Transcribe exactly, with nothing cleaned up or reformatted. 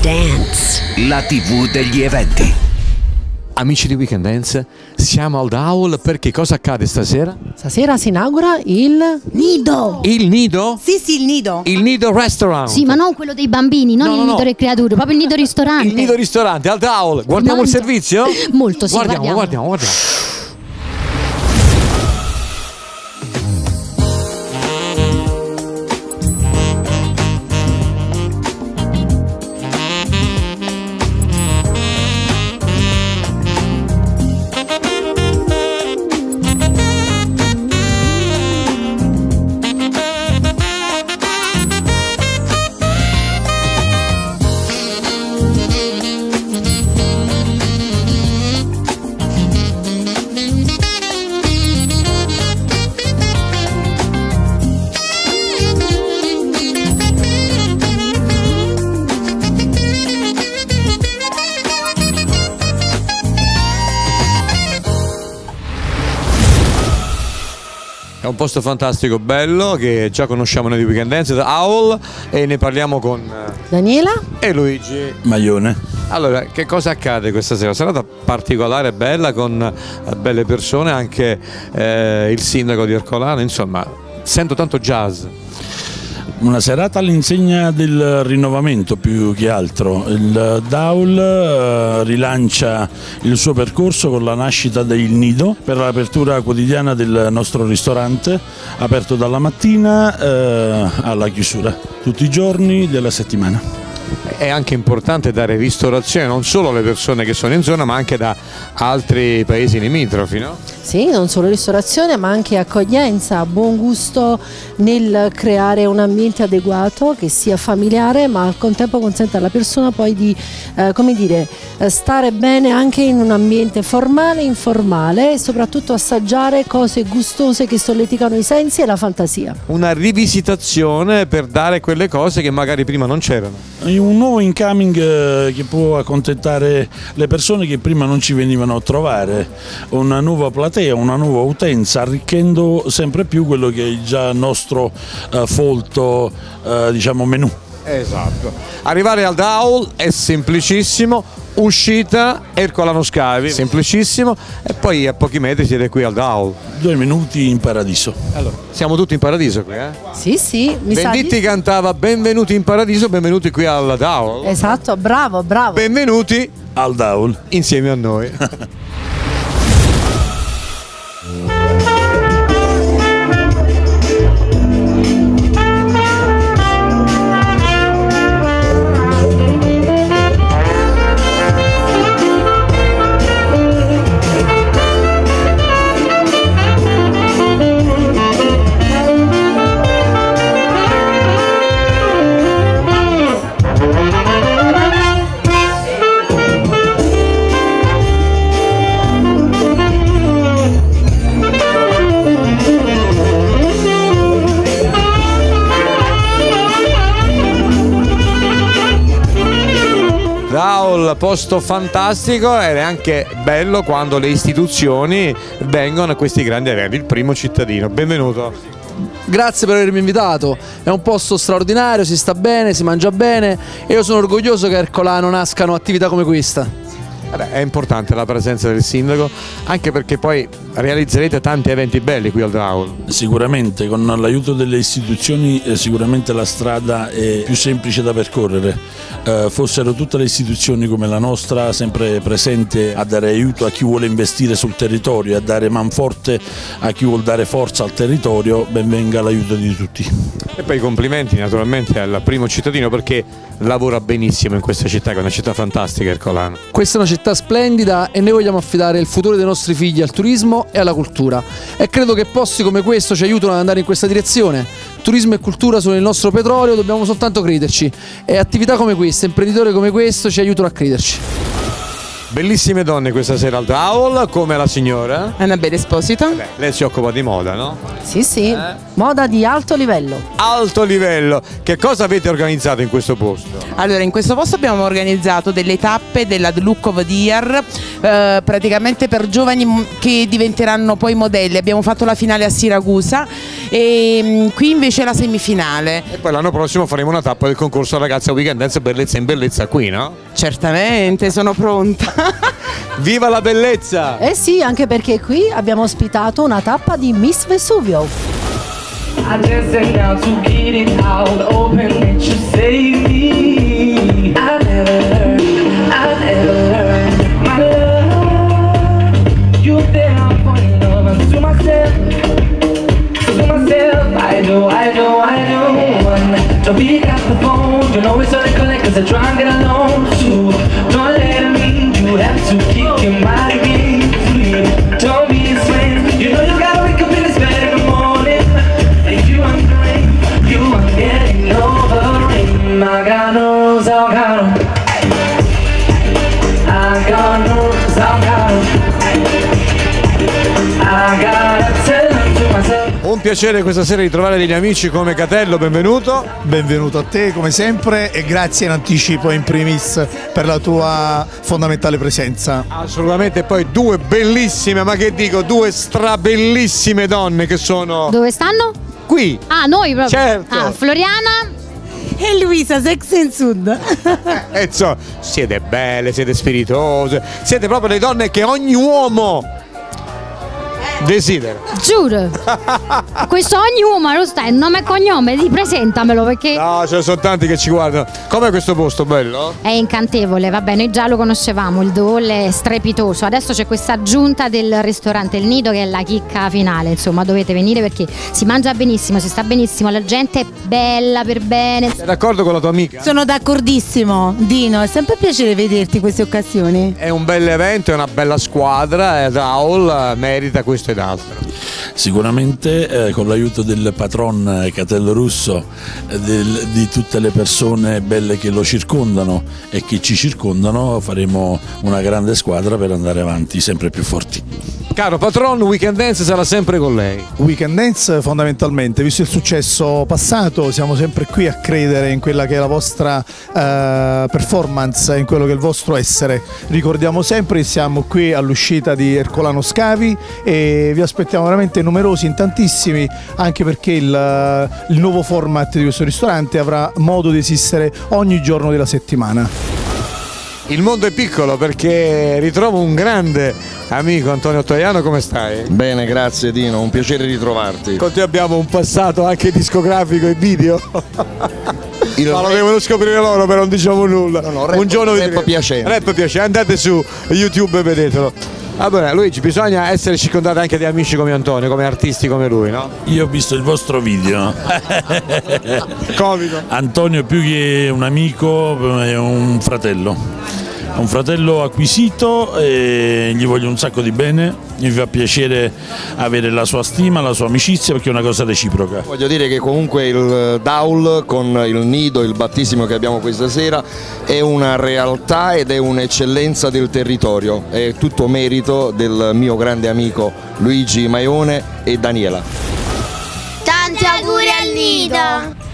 Dance, la tivù degli eventi. Amici di Weekend Dance, siamo al Daul perché cosa accade stasera? Stasera si inaugura il nido. Il nido? Sì, sì, il nido. Il nido restaurant. Sì, ma non quello dei bambini, non No, il no, nido no. delle creature, proprio il nido ristorante. Il nido ristorante al Daul. Guardiamo il Mangia. servizio? Molto, sì, guardiamo, guardiamo. guardiamo, guardiamo. È un posto fantastico, bello, che già conosciamo noi di Weekend Dance, da Owl, e ne parliamo con Daniela e Luigi Maglione. Allora, che cosa accade questa sera? Serata particolare, bella, con eh, belle persone, anche eh, il sindaco di Ercolano, insomma, sento tanto jazz. Una serata all'insegna del rinnovamento più che altro. Il Daul eh, rilancia il suo percorso con la nascita del Nido per l'apertura quotidiana del nostro ristorante, aperto dalla mattina eh, alla chiusura, tutti i giorni della settimana. È anche importante dare ristorazione non solo alle persone che sono in zona, ma anche da altri paesi limitrofi, no? Sì, non solo ristorazione ma anche accoglienza, buon gusto nel creare un ambiente adeguato che sia familiare ma al contempo consente alla persona poi di eh, come dire, eh, stare bene anche in un ambiente formale e informale e soprattutto assaggiare cose gustose che solleticano i sensi e la fantasia. Una rivisitazione per dare quelle cose che magari prima non c'erano. Un nuovo incoming eh, che può accontentare le persone che prima non ci venivano a trovare, una nuova platea, una nuova utenza, arricchendo sempre più quello che è già il nostro eh, folto eh, diciamo menù. Esatto. Arrivare al Daul è semplicissimo, uscita Ercolano Scavi, semplicissimo, e poi a pochi metri siete qui al Daul. Due minuti in paradiso. Allora, siamo tutti in paradiso qui, eh? Sì, sì, mi sa Venditti di... cantava benvenuti in paradiso, benvenuti qui al Daul. Esatto, bravo, bravo. Benvenuti Al Daul. insieme a noi. Daul, posto fantastico, ed è anche bello quando le istituzioni vengono a questi grandi eventi. Il primo cittadino, benvenuto. Grazie per avermi invitato, è un posto straordinario, si sta bene, si mangia bene e io sono orgoglioso che a Ercolano nascano attività come questa. Vabbè, è importante la presenza del sindaco, anche perché poi realizzerete tanti eventi belli qui al Daul. Sicuramente con l'aiuto delle istituzioni eh, sicuramente la strada è più semplice da percorrere, eh, fossero tutte le istituzioni come la nostra sempre presente a dare aiuto a chi vuole investire sul territorio, a dare manforte a chi vuole dare forza al territorio, ben venga l'aiuto di tutti. E poi i complimenti naturalmente al primo cittadino, perché lavora benissimo in questa città, che è una città fantastica, Ercolano. Questa è una città splendida e noi vogliamo affidare il futuro dei nostri figli al turismo e alla cultura e credo che posti come questo ci aiutano ad andare in questa direzione. Turismo e cultura sono il nostro petrolio, dobbiamo soltanto crederci e attività come queste, imprenditori come questo ci aiutano a crederci. Bellissime donne questa sera al Daul, come la signora. Annabelle Esposito. Beh, lei si occupa di moda, no? Sì, sì. Eh? Moda di alto livello. Alto livello. Che cosa avete organizzato in questo posto? Allora, in questo posto abbiamo organizzato delle tappe della The Look of the Year, eh, praticamente per giovani che diventeranno poi modelli. Abbiamo fatto la finale a Siracusa e mh, qui invece la semifinale. E poi l'anno prossimo faremo una tappa del concorso Ragazza Weekend Dance Bellezza in Bellezza qui, no? Certamente, sono pronta. Viva la bellezza! Eh sì, anche perché qui abbiamo ospitato una tappa di Miss Vesuvio. I just said now to get it out, open it, you save me. I never learned, I never learned my love. You think I'm falling love to myself, to myself. I do, I do, I do. Don't pick up the phone, you know it's all collect cause I try and get alone too. Don't let me, you have to kick your body game free. Don't be a slave, you know you gotta wake up in this bed in the morning. You are great, you are getting over it. I got no rules, I got 'em. I got no rules, I got 'em. I gotta tell them to myself. Un piacere questa sera di trovare degli amici come Catello, benvenuto. Benvenuto a te come sempre e grazie in anticipo in primis per la tua fondamentale presenza. Assolutamente, poi due bellissime, ma che dico, due strabellissime donne che sono Dove stanno? qui. Ah, noi proprio. Certo. Ah, Floriana. E Luisa, Sex and Sud. E insomma, siete belle, siete spiritose, siete proprio le donne che ogni uomo desidera. Giuro. Questo ogni uomo lo sta, il nome e cognome, ripresentamelo perché No, ce ne sono tanti che ci guardano. Com'è questo posto, bello? è incantevole. Vabbè, noi già lo conoscevamo, il Dole è strepitoso. Adesso c'è questa aggiunta del ristorante Il Nido che è la chicca finale. Insomma, dovete venire perché si mangia benissimo, si sta benissimo, la gente è bella per bene. Sei d'accordo con la tua amica? Sono d'accordissimo, Dino, è sempre un piacere vederti in queste occasioni. È un bel evento, è una bella squadra, e Raul merita questo ed altro. Sicuramente eh, con l'aiuto del patron eh, Catello Russo, eh, del, di tutte le persone belle che lo circondano e che ci circondano, faremo una grande squadra per andare avanti sempre più forti. Caro patron, Weekend Dance sarà sempre con lei. Weekend Dance fondamentalmente, visto il successo passato, siamo sempre qui a credere in quella che è la vostra eh, performance, in quello che è il vostro essere. Ricordiamo sempre che siamo qui all'uscita di Ercolano Scavi e vi aspettiamo veramente numerosi, in tantissimi, anche perché il, il nuovo format di questo ristorante avrà modo di esistere ogni giorno della settimana. Il mondo è piccolo perché ritrovo un grande amico, Antonio Toiano, come stai? Bene, grazie Dino, un piacere ritrovarti. Con te abbiamo un passato anche discografico e video. Il Ma lo devono scoprire loro, però non diciamo nulla. No, no, rap, un giorno rap piacente. Rap piacente, andate su YouTube e vedetelo. Vabbè, Luigi, bisogna essere circondati anche di amici come Antonio, come artisti come lui, no? Io ho visto il vostro video. Comico. Antonio più che un amico è un fratello. È un fratello acquisito e gli voglio un sacco di bene, mi fa piacere avere la sua stima, la sua amicizia perché è una cosa reciproca. Voglio dire che comunque il Daul con il Nido, il battesimo che abbiamo questa sera, è una realtà ed è un'eccellenza del territorio, è tutto merito del mio grande amico Luigi Maione e Daniela. Tanti auguri al Nido!